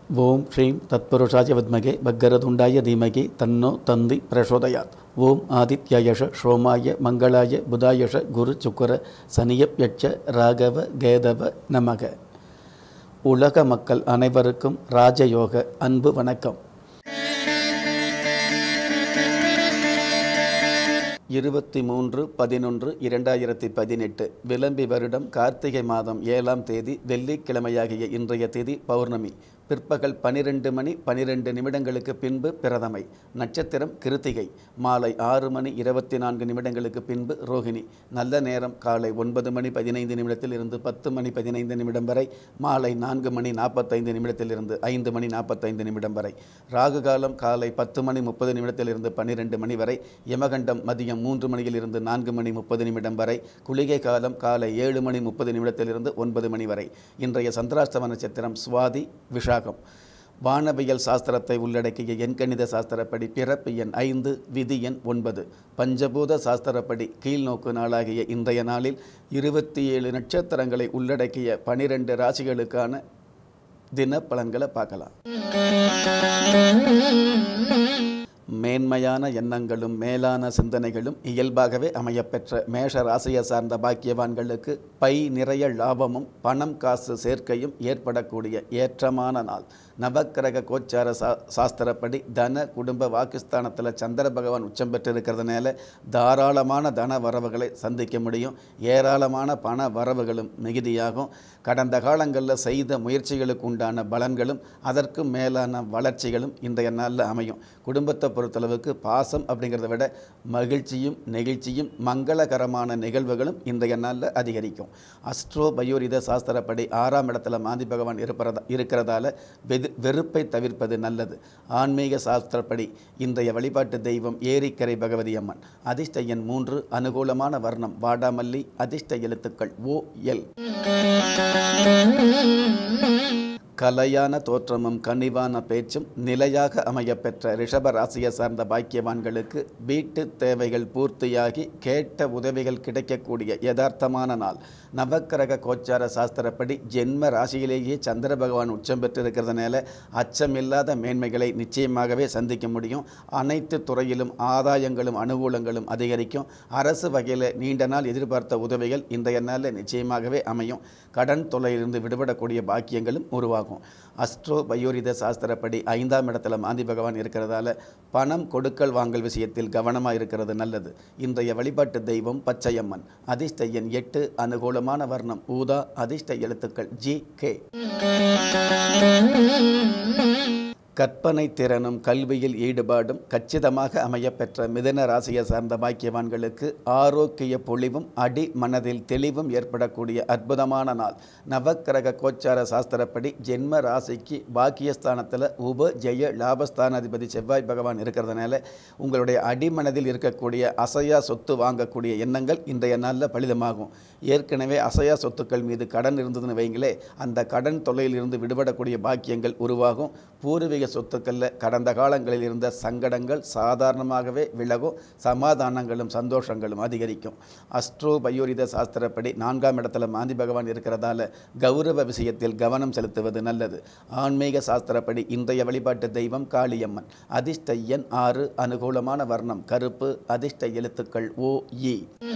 ஓம் ஸ்ரீம் தத்புருஷாய வித்மகே பக்கரதுண்டாய தீமகி தன்னோ தந்தி பிரசோதயாத். ஓம் ஆதித்யாயஷ ஸ்ரோமாய மங்களாய புதாயஷ குரு சுக்கர சனியப்யட்ச ராகவ கேதவ நமக. உலக மக்கள் அனைவருக்கும் ராஜயோக அன்பு வணக்கம். 23/11/2018 விளம்பி வருடம் கார்த்திகை மாதம் 7ஆம் தேதி வெள்ளிக்கிழமையாகிய இன்றைய திதி பௌர்ணமி. பிற்பகல் 12:12 பின்பு பிரதமை. நட்சத்திரம் கிருத்திகை. மாலை 6:24 பின்பு ரோகிணி. நல்ல நேரம் காலை 9:15 இருந்து 10:15 வரை. மாலை 4:45 இருந்து 5:45 வரை. ராகு காலம் காலை 10:30 இருந்து 12 மணி வரை. யமகண்டம் மதியம் 3 மணியிலிருந்து 4:30 வரை. குளிகை காலம் காலை 7:30 இருந்து 9 மணி வரை. இன்றைய சந்திராஷ்டம நட்சத்திரம் சுவாதி விஷாகம். வானவியல் சாஸ்திரத்தை உள்ளடக்கிய எண்கணித சாஸ்திரப்படி பிறப்பு எண் 5, விதி எண் 9. பஞ்சபூத சாஸ்திரப்படி கீழ்நோக்கு நாளாகிய இன்றைய நாளில் 27 நட்சத்திரங்களை உள்ளடக்கிய 12 ராசிகளுக்கான தின பலன்களை பார்க்கலாம். மேன்மையான எண்ணங்களும் மேலான சிந்தனைகளும் இயல்பாகவே அமையப்பெற்ற மேஷ ராசியை சார்ந்த பாக்கியவான்களுக்கு பை நிறைய லாபமும் பணம் காசு சேர்க்கையும் ஏற்படக்கூடிய ஏற்றமான நாள். நவக்கிரக கோச்சார சாஸ்திரப்படி தன குடும்ப வாக்குஸ்தானத்தில் சந்திர பகவான் உச்சம் பெற்று இருக்கிறதுனால தாராளமான தன வரவுகளை சந்திக்க முடியும். ஏராளமான பண வரவுகளும் மிகுதியாகும். கடந்த காலங்களில் செய்த முயற்சிகளுக்கு உண்டான பலன்களும் அதற்கும் மேலான வளர்ச்சிகளும் இன்றைய நாளில் அமையும். குடும்பத்தை பொறுத்தளவுக்கு பாசம் அப்படிங்கிறத விட மகிழ்ச்சியும் நெகிழ்ச்சியும் மங்களகரமான நிகழ்வுகளும் இன்றைய நாளில் அதிகரிக்கும். அஸ்ட்ரோ பயோரித சாஸ்திரப்படி 6ஆம் இடத்துல மாந்தி பகவான் இருக்கிறதால வெறுப்பை தவிர்ப்பது நல்லது. ஆன்மீக சாஸ்திரப்படி இன்றைய வழிபாட்டு தெய்வம் ஏரிக்கரை பகவதி அம்மன். அதிர்ஷ்ட எண் 3. அனுகூலமான வர்ணம் வாடாமல்லி. அதிர்ஷ்ட எழுத்துக்கள் OL. கலையான தோற்றமும் கனிவான பேச்சும் நிலையாக அமையப்பெற்ற ரிஷப ராசியை சார்ந்த பாக்கியவான்களுக்கு வீட்டு தேவைகள் பூர்த்தியாகி கேட்ட உதவிகள் கிடைக்கக்கூடிய யதார்த்தமான நாள். நவக்கிரக கோச்சார சாஸ்திரப்படி ஜென்ம ராசியிலேயே சந்திர பகவான் உச்சம் பெற்றிருக்கிறதுனால அச்சமில்லாத மேன்மைகளை நிச்சயமாகவே சந்திக்க முடியும். அனைத்து துறையிலும் ஆதாயங்களும் அனுகூலங்களும் அதிகரிக்கும். அரசு வகையில் நீண்ட நாள் எதிர்பார்த்த உதவிகள் இன்றைய நாளில் நிச்சயமாகவே அமையும். கடன் தொல்லையிலிருந்து விடுபடக்கூடிய பாக்கியங்களும் உருவாகும். அஸ்ட்ரோ பயோரித சாஸ்திரப்படி 5ஆம் இடத்துல மாந்தி பகவான் இருக்கிறதால பணம் கொடுக்கல் வாங்கல் விஷயத்தில் கவனமாக இருக்கிறது நல்லது. இன்றைய வழிபாட்டு தெய்வம் பச்சையம்மன். அதிர்ஷ்ட எண் 8. அனுகூலமான வர்ணம் ஊதா. அதிர்ஷ்ட எழுத்துக்கள் GK. கற்பனை திறனும் கல்வியில் ஈடுபாடும் கச்சிதமாக அமையப்பெற்ற மிதுன ராசியை சார்ந்த பாக்கியவான்களுக்கு ஆரோக்கிய பொலிவும் அடி மனதில் தெளிவும் ஏற்படக்கூடிய அற்புதமான நாள். நவக்கிரக கோச்சார சாஸ்திரப்படி ஜென்ம ராசிக்கு பாக்கியஸ்தானத்தில் உப ஜெய லாபஸ்தானாதிபதி செவ்வாய் பகவான் இருக்கிறதுனால உங்களுடைய அடிமனதில் இருக்கக்கூடிய அசையா சொத்து வாங்கக்கூடிய எண்ணங்கள் இன்றைய நாளில் பலிதமாகும். ஏற்கனவே அசையா சொத்துக்கள் மீது கடன் இருந்ததுன்னு வைங்களே, அந்த கடன் தொல்லையிலிருந்து விடுபடக்கூடிய பாக்கியங்கள் உருவாகும். பூர்வீக சொத்துக்களில் கடந்த காலங்களில் இருந்த சங்கடங்கள் சாதாரணமாகவே விலகும். சமாதானங்களும் சந்தோஷங்களும் அதிகரிக்கும். அஸ்ட்ரோ பயோரித சாஸ்திரப்படி 4ஆம் இடத்துல மாந்தி பகவான் இருக்கிறதால கௌரவ விஷயத்தில் கவனம் செலுத்துவது நல்லது. ஆன்மீக சாஸ்திரப்படி இன்றைய வழிபாட்டு தெய்வம் காளியம்மன். அதிர்ஷ்ட எண் 6. அனுகூலமான வர்ணம் கருப்பு. அதிர்ஷ்ட எழுத்துக்கள் OE.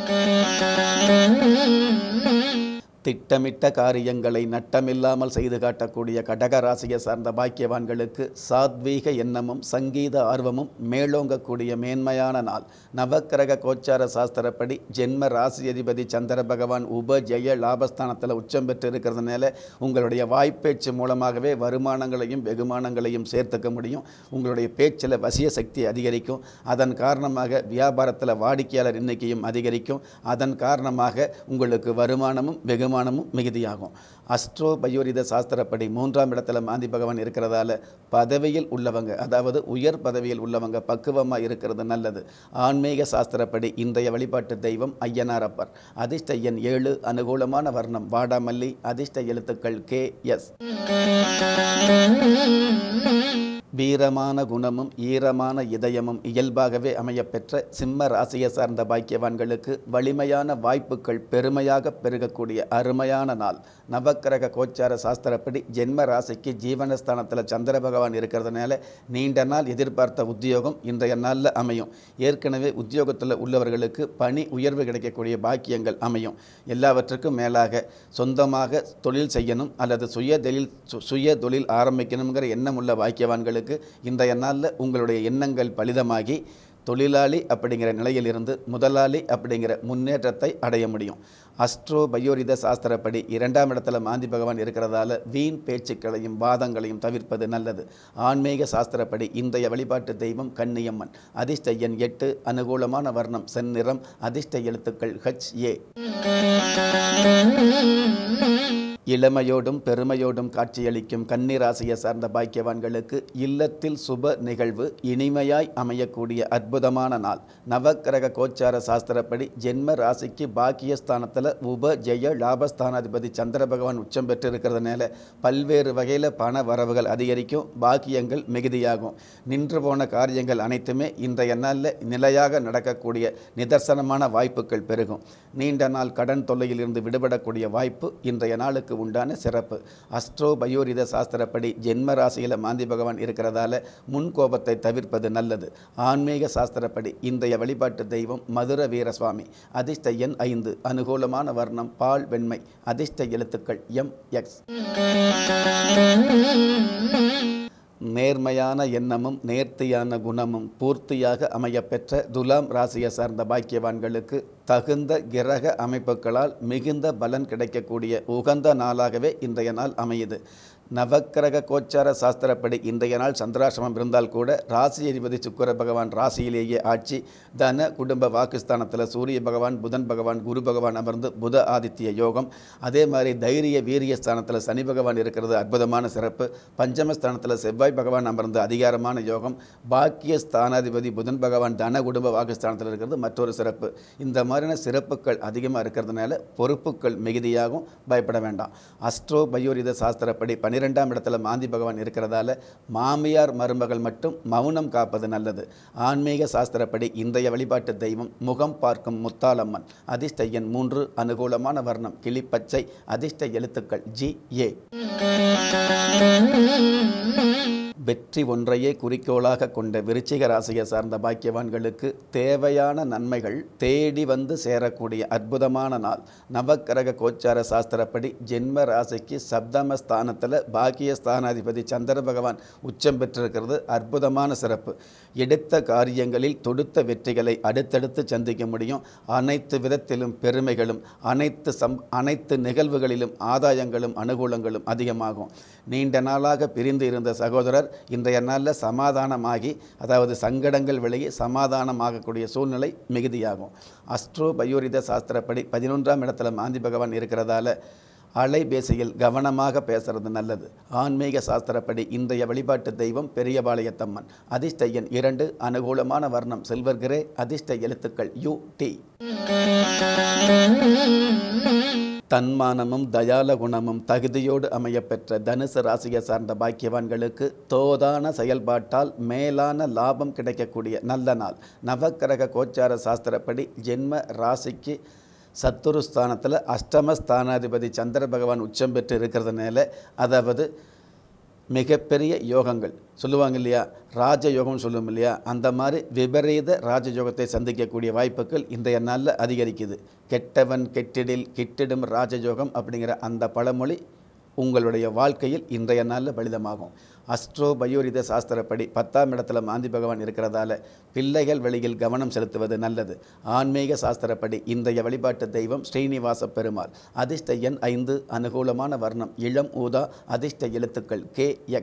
திட்டமிட்ட காரியங்களை நட்டமில்லாமல் செய்து காட்டக்கூடிய கடக ராசியை சார்ந்த பாக்கியவான்களுக்கு சாத்வீக எண்ணமும் சங்கீத ஆர்வமும் மேலோங்கக்கூடிய மேன்மையான நாள். நவக்கிரக கோச்சார சாஸ்திரப்படி ஜென்ம ராசி அதிபதி சந்திர பகவான் உப ஜெய லாபஸ்தானத்தில் உச்சம் பெற்று இருக்கிறதுனால உங்களுடைய வாய்ப்பேச்சு மூலமாகவே வருமானங்களையும் வெகுமானங்களையும் சேர்த்துக்க முடியும். உங்களுடைய பேச்சில் வசிய சக்தி அதிகரிக்கும். அதன் காரணமாக வியாபாரத்தில் வாடிக்கையாளர் எண்ணிக்கையும் அதிகரிக்கும். அதன் காரணமாக உங்களுக்கு வருமானமும் வெகுமானமும் மிகுதியாகும். அஸ்ட்ரோ பயோரித சாஸ்திரப்படி 3ஆம் இடத்துல மாந்தி பகவான் இருக்கிறதால பதவியில் உள்ளவங்க, அதாவது உயர் பதவியில் உள்ளவங்க பக்குவமாக இருக்கிறது நல்லது. ஆன்மீக சாஸ்திரப்படி இன்றைய வழிபாட்டு தெய்வம் ஐயனாரப்பர். அதிர்ஷ்ட எண் 7. அனுகூலமான வர்ணம் வாடாமல்லி. அதிர்ஷ்ட எழுத்துக்கள் KS. வீரமான குணமும் ஈரமான இதயமும் இயல்பாகவே அமையப்பெற்ற சிம்ம ராசியை சார்ந்த பாக்கியவான்களுக்கு வலிமையான வாய்ப்புகள் பெருமையாக பெருகக்கூடிய அருமையான நாள். நவக்கிரக கோச்சார சாஸ்திரப்படி ஜென்ம ராசிக்கு ஜீவனஸ்தானத்தில் சந்திர பகவான் இருக்கிறதுனால நீண்ட நாள் எதிர்பார்த்த உத்தியோகம் இன்றைய நாளில் அமையும். ஏற்கனவே உத்தியோகத்தில் உள்ளவர்களுக்கு பணி உயர்வு கிடைக்கக்கூடிய பாக்கியங்கள் அமையும். எல்லாவற்றுக்கும் மேலாக சொந்தமாக தொழில் செய்யணும் அல்லது சுய தொழில் ஆரம்பிக்கணுங்கிற எண்ணம் உள்ள பாக்கியவான்களுக்கு இன்றைய நாளில் உங்களுடைய எண்ணங்கள் பலிதமாகி தொழிலாளி அப்படிங்கிற நிலையிலிருந்து முதலாளி அப்படிங்கிற முன்னேற்றத்தை அடைய முடியும். அஸ்ட்ரோ பயோரித சாஸ்திரப்படி 2ஆம் இடத்துல மாந்தி பகவான் இருக்கிறதால வீண் பேச்சுக்களையும் வாதங்களையும் தவிர்ப்பது நல்லது. ஆன்மீக சாஸ்திரப்படி இன்றைய வழிபாட்டு தெய்வம் கன்னியம்மன். அதிர்ஷ்ட எண் 8, அனுகூலமான வர்ணம் செந்நிறம், அதிர்ஷ்ட எழுத்துக்கள் HA. இளமையோடும் பெருமையோடும் காட்சியளிக்கும் கன்னிராசியை சார்ந்த பாக்கியவான்களுக்கு இல்லத்தில் சுப நிகழ்வு இனிமையாய் அமையக்கூடிய அற்புதமான நாள். நவக்கிரக கோச்சார சாஸ்திரப்படி ஜென்ம ராசிக்கு பாக்கியஸ்தானத்தில் உப ஜெய லாபஸ்தானாதிபதி சந்திர பகவான் உச்சம் பெற்றிருக்கிறதுனால பல்வேறு வகையில் பண வரவுகள் அதிகரிக்கும், பாக்கியங்கள் மிகுதியாகும். நின்று போன காரியங்கள் அனைத்துமே இன்றைய நாளில் நிலையாக நடக்கக்கூடிய நிதர்சனமான வாய்ப்புகள் பெருகும். நீண்ட நாள் கடன் தொல்லையிலிருந்து விடுபடக்கூடிய வாய்ப்பு இன்றைய நாளுக்கு உண்டான சிறப்பு. அஸ்ட்ரோ பயோரித சாஸ்திரப்படி ஜென்ம ராசியில் மாந்தி பகவான் இருக்கிறதால முன்கோபத்தை தவிர்ப்பது நல்லது. ஆன்மீக சாஸ்திரப்படி இன்றைய வழிபாட்டு தெய்வம் மதுர வீரசுவாமி. அதிர்ஷ்ட எண் 5, அனுகூலமான வர்ணம் பால் வெண்மை, அதிர்ஷ்ட எழுத்துக்கள் MX. நேர்மையான எண்ணமும் நேர்த்தியான குணமும் பூர்த்தியாக அமையப்பெற்ற துலாம் ராசியை சார்ந்த பாக்கியவான்களுக்கு தகுந்த கிரக அமைப்புகளால் மிகுந்த பலன் கிடைக்கக்கூடிய உகந்த நாளாகவே இன்றைய நாள் அமையுது. நவக்கிரக கோச்சார சாஸ்திரப்படி இன்றைய நாள் சந்திராசிரமம் இருந்தால் கூட ராசி அதிபதி சுக்கிர பகவான் ராசியிலேயே ஆட்சி, தன குடும்ப வாக்குஸ்தானத்தில் சூரிய பகவான், புதன் பகவான், குரு பகவான் அமர்ந்து புத ஆதித்ய யோகம். அதே மாதிரி தைரிய வீரிய ஸ்தானத்தில் சனி பகவான் இருக்கிறது அற்புதமான சிறப்பு. பஞ்சமஸ்தானத்தில் செவ்வாய் பகவான் அமர்ந்து அதிகாரமான யோகம். பாக்கிய ஸ்தானாதிபதி புதன் பகவான் தன குடும்ப வாக்குஸ்தானத்தில் இருக்கிறது மற்றொரு சிறப்பு. இந்த மாதிரியான சிறப்புகள் அதிகமாக இருக்கிறதுனால பொறுப்புகள் மிகுதியாகும், பயப்பட வேண்டாம். அஸ்ட்ரோ பயோரித சாஸ்திரப்படி 12ஆம் இடத்துல மாந்தி பகவான் இருக்கிறதால மாமியார் மருமகள் மட்டும் மௌனம் காப்பது நல்லது. ஆன்மீக சாஸ்திரப்படி இன்றைய வழிபாட்டு தெய்வம் முகம் பார்க்கும் முத்தாளம்மன். அதிர்ஷ்ட எண் 3, அனுகூலமான வர்ணம் கிளிப்பச்சை, அதிர்ஷ்ட எழுத்துக்கள் GA. வெற்றி ஒன்றையே குறிக்கோளாக கொண்ட விருச்சிக ராசியை சார்ந்த பாக்கியவான்களுக்கு தேவையான நன்மைகள் தேடி வந்து சேரக்கூடிய அற்புதமான நாள். நவக்கிரக கோச்சார சாஸ்திரப்படி ஜென்ம ராசிக்கு சப்தம ஸ்தானத்தில் பாக்கிய ஸ்தானாதிபதி சந்திர பகவான் உச்சம் பெற்றிருக்கிறது அற்புதமான சிறப்பு. எடுத்த காரியங்களில் தொடுத்த வெற்றிகளை அடுத்தடுத்து சந்திக்க முடியும். அனைத்து விதத்திலும் பெருமைகளும் அனைத்து நிகழ்வுகளிலும் ஆதாயங்களும் அனுகூலங்களும் அதிகமாகும். நீண்ட நாளாக பிரிந்து இருந்த சகோதரர் இன்றைய நாளில் சமாதானமாகி, அதாவது சங்கடங்கள் விலகி சமாதானமாகக்கூடிய சூழ்நிலை மிகுதியாகும். அஸ்ட்ரோ பயோரித சாஸ்திரப்படி 11ஆம் இடத்துல மாந்தி பகவான் இருக்கிறதால அலைபேசியில் கவனமாக பேசுறது நல்லது. ஆன்மீக சாஸ்திரப்படி இன்றைய வழிபாட்டு தெய்வம் பெரியபாளையத்தம்மன். அதிர்ஷ்ட எண் 2, அனுகூலமான வர்ணம் சில்வர் கிரே, அதிர்ஷ்ட எழுத்துக்கள் UT. தன்மானமும் தயால குணமும் தகுதியோடு அமையப்பெற்ற தனுசு ராசியை சார்ந்த பாக்கியவான்களுக்கு தோதான செயல்பாட்டால் மேலான லாபம் கிடைக்கக்கூடிய நல்ல நாள். நவக்கிரக கோச்சார சாஸ்திரப்படி ஜென்ம ராசிக்கு சத்துருஸ்தானத்தில் அஷ்டமஸ்தானாதிபதி சந்திர பகவான் உச்சம் பெற்று இருக்கிறதுனால, அதாவது மிகப்பெரிய யோகங்கள் சொல்லுவாங்க இல்லையா, ராஜயோகம் சொல்லுவோம் இல்லையா, அந்த மாதிரி விபரீத ராஜயோகத்தை சந்திக்கக்கூடிய வாய்ப்புகள் இன்றைய நாளில் அதிகரிக்குது. கெட்டவன் கெட்டிடில் கிட்டிடும் ராஜயோகம் அப்படிங்கிற அந்த பழமொழி உங்களுடைய வாழ்க்கையில் இன்றைய நாளில் பலிதமாகும். அஸ்ட்ரோ பயோரித சாஸ்திரப்படி 10ஆம் இடத்துல மாந்தி பகவான் இருக்கிறதால பிள்ளைகள் வழியில் கவனம் செலுத்துவது நல்லது. ஆன்மீக சாஸ்திரப்படி இன்றைய வழிபாட்டு தெய்வம் ஸ்ரீனிவாச பெருமாள். அதிர்ஷ்ட எண் 5, அனுகூலமான வர்ணம் இளம் ஊதா, அதிர்ஷ்ட எழுத்துக்கள் KX.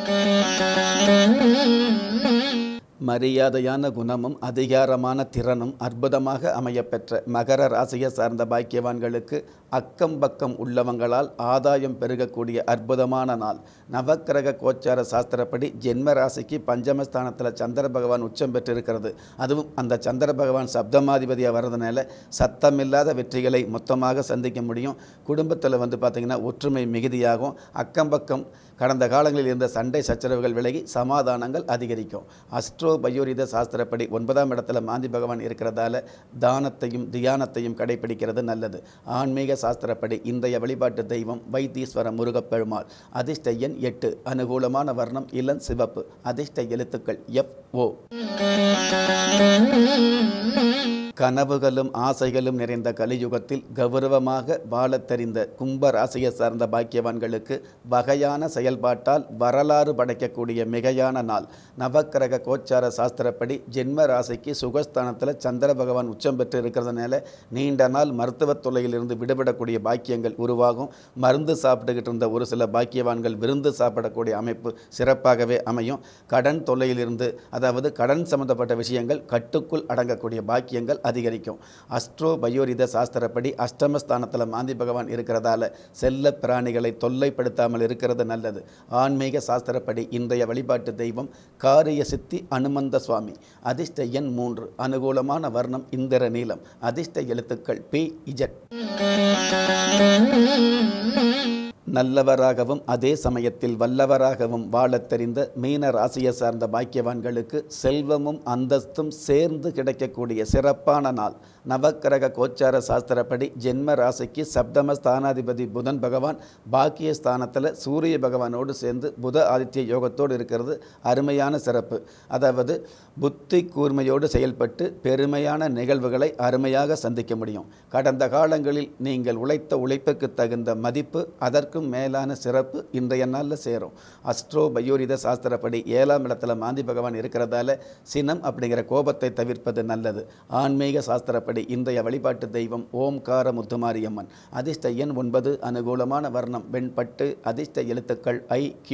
மரியாதையான குணமும் அதிகாரமான திறனும் அற்புதமாக அமையப்பெற்ற மகர ராசியை சார்ந்த பாக்கியவான்களுக்கு அக்கம் பக்கம் உள்ளவங்களால் ஆதாயம் பெருகக்கூடிய அற்புதமான நாள். நவக்கிரக கோச்சார சாஸ்திரப்படி ஜென்ம ராசிக்கு பஞ்சமஸ்தானத்தில் சந்திர பகவான் உச்சம் பெற்று இருக்கிறது. அதுவும் அந்த சந்திர பகவான் சப்தமாதிபதியாக வர்றதுனால சத்தமில்லாத வெற்றிகளை மொத்தமாக சந்திக்க முடியும். குடும்பத்தில் பார்த்திங்கன்னா ஒற்றுமை மிகுதியாகும். அக்கம் பக்கம் கடந்த காலங்களில் இருந்த சண்டை சச்சரவுகள் விலகி சமாதானங்கள் அதிகரிக்கும். அஸ்ட்ரோ பயோரித சாஸ்திரப்படி 9ஆம் இடத்துல மாந்தி பகவான் இருக்கிறதால தானத்தையும் தியானத்தையும் கடைபிடிக்கிறது நல்லது. ஆன்மீக சாஸ்திரப்படி இன்றைய வழிபாட்டு தெய்வம் வைத்தீஸ்வர முருகப்பெருமாள். அதிர்ஷ்ட எண் 8. அனுகூலமான வர்ணம் இளம் சிவப்பு. அதிர்ஷ்ட எழுத்துக்கள் FO. கனவுகளும் ஆசைகளும் நிறைந்த கலியுகத்தில் கௌரவமாக வாழத் தெரிந்த கும்ப ராசியை சார்ந்த பாக்கியவான்களுக்கு வகையான செயல்பாட்டால் வரலாறு படைக்கக்கூடிய மிகையான நாள். நவக்கிரக கோச்சார சாஸ்திரப்படி ஜென்ம ராசிக்கு சுகஸ்தானத்தில் சந்திர பகவான் உச்சம் பெற்று இருக்கிறதுனால நீண்ட நாள் மருத்துவத் தொல்லையிலிருந்து விடுபடக்கூடிய பாக்கியங்கள் உருவாகும். மருந்து சாப்பிட்டுக்கிட்டு இருந்த ஒரு சில பாக்கியவான்கள் விருந்து சாப்பிடக்கூடிய அமைப்பு சிறப்பாகவே அமையும். கடன் தொல்லையிலிருந்து, அதாவது கடன் சம்பந்தப்பட்ட விஷயங்கள் கட்டுக்குள் அடங்கக்கூடிய பாக்கியங்கள் அதிகரிக்கும். அஸ்ட்ரோ பயோரித சாஸ்திரப்படி அஷ்டமஸ்தானத்தில் மாந்தி பகவான் இருக்கிறதால செல்ல பிராணிகளை தொல்லைப்படுத்தாமல் இருக்கிறது நல்லது. ஆன்மீக சாஸ்திரப்படி இன்றைய வழிபாட்டு தெய்வம் காரிய சித்தி அனுமந்த சுவாமி. அதிர்ஷ்ட எண் 3. அனுகூலமான வர்ணம் இந்திர நீலம். அதிர்ஷ்ட எழுத்துக்கள் PZ. நல்லவராகவும் அதே சமயத்தில் வல்லவராகவும் வாழத் தெரிந்த மீன ராசியை சார்ந்த பாக்கியவான்களுக்கு செல்வமும் அந்தஸ்தும் சேர்ந்து கிடைக்கக்கூடிய சிறப்பான நாள். நவக்கிரக கோச்சார சாஸ்திரப்படி ஜென்ம ராசிக்கு சப்தம ஸ்தானாதிபதி புதன் பகவான் பாக்கியஸ்தானத்தில் சூரிய பகவானோடு சேர்ந்து புத ஆதித்ய யோகத்தோடு இருக்கிறது அருமையான சிறப்பு. அதாவது புத்தி கூர்மையோடு செயல்பட்டு பெருமையான நிகழ்வுகளை அருமையாக சந்திக்க முடியும். கடந்த காலங்களில் நீங்கள் உழைத்த உழைப்புக்கு தகுந்த மதிப்பு, அதற்கு மேலான சிறப்பு இன்றைய நாளில் சேரும். அஸ்ட்ரோ பயோரித சாஸ்திரப்படி 7ஆம் இடத்துல மாந்தி பகவான் இருக்கிறதால சினம் அப்படிங்கிற கோபத்தை தவிர்ப்பது நல்லது. ஆன்மீக சாஸ்திரப்படி இன்றைய வழிபாட்டு தெய்வம் ஓம்கார முத்துமாரியம்மன். அதிர்ஷ்ட எண் 9. அனுகூலமான வர்ணம் வெண்பட்டு. அதிர்ஷ்ட எழுத்துக்கள் IQ.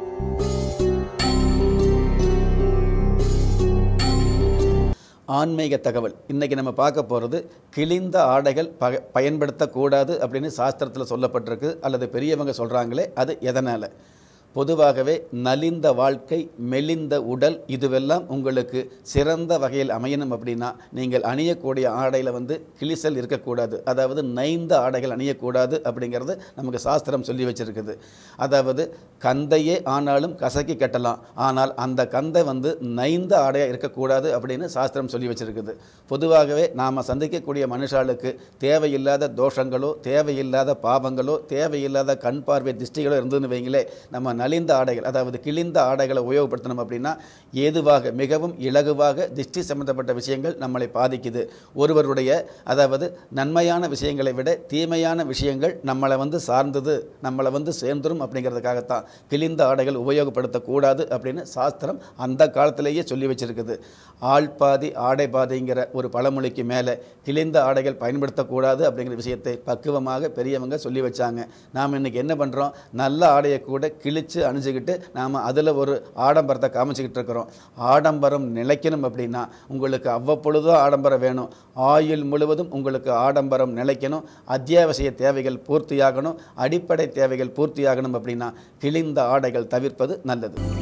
ஆன்மீக தகவல். இன்றைக்கி நம்ம பார்க்க போகிறது கிழிந்த ஆடைகள் பயன்படுத்தக்கூடாது அப்படின்னு சாஸ்திரத்தில் சொல்லப்பட்டிருக்கு, அல்லது பெரியவங்க சொல்கிறாங்களே, அது எதனால்? பொதுவாகவே நலிந்த வாழ்க்கை, மெலிந்த உடல், இதுவெல்லாம் உங்களுக்கு சிறந்த வகையில் அமையணும் அப்படின்னா நீங்கள் அணியக்கூடிய ஆடையில் கிழிசல் இருக்கக்கூடாது. அதாவது நைந்த ஆடைகள் அணியக்கூடாது அப்படிங்கிறது நமக்கு சாஸ்திரம் சொல்லி வச்சுருக்குது. அதாவது கந்தையே ஆனாலும் கசக்கி கட்டலாம், ஆனால் அந்த கந்தை நைந்த ஆடையாக இருக்கக்கூடாது அப்படின்னு சாஸ்திரம் சொல்லி வச்சுருக்குது. பொதுவாகவே நாம் சந்திக்கக்கூடிய மனுஷாளுக்கு தேவையில்லாத தோஷங்களோ, தேவையில்லாத பாவங்களோ, தேவையில்லாத கண் பார்வை திருஷ்டிகளோ இருந்ததுன்னு வைங்களே, நம்ம நலிந்த ஆடைகள், அதாவது கிழிந்த ஆடைகளை உபயோகப்படுத்தணும் அப்படின்னா ஏதுவாக மிகவும் இலகுவாக திருஷ்டி சம்பந்தப்பட்ட விஷயங்கள் நம்மளை பாதிக்குது. ஒருவருடைய அதாவது நன்மையான விஷயங்களை விட தீமையான விஷயங்கள் நம்மளை சார்ந்தது, நம்மளை சேர்ந்துரும் அப்படிங்கிறதுக்காகத்தான் கிழிந்த ஆடைகள் உபயோகப்படுத்தக்கூடாது அப்படின்னு சாஸ்திரம் அந்த காலத்திலேயே சொல்லி வச்சிருக்குது. ஆள் பாதி ஆடை பாதிங்கிற ஒரு பழமொழிக்கு மேலே கிழிந்த ஆடைகள் பயன்படுத்தக்கூடாது அப்படிங்கிற விஷயத்தை பக்குவமாக பெரியவங்க சொல்லி வச்சாங்க. நாம் இன்றைக்கி என்ன பண்ணுறோம்? நல்ல ஆடையை கூட கிழிச்சு அணிஞ்சுக்கிட்டு நாம் அதில் ஒரு ஆடம்பரத்தை காமிச்சிக்கிட்டு இருக்கிறோம். ஆடம்பரம் நிலைக்கணும் அப்படின்னா உங்களுக்கு அவ்வப்பொழுதும் ஆடம்பரம் வேணும். ஆயுள் முழுவதும் உங்களுக்கு ஆடம்பரம் நிலைக்கணும். அத்தியாவசிய தேவைகள் பூர்த்தியாகணும், அடிப்படை தேவைகள் பூர்த்தியாகணும் அப்படின்னா கிழிந்த ஆடைகள் தவிர்ப்பது நல்லது.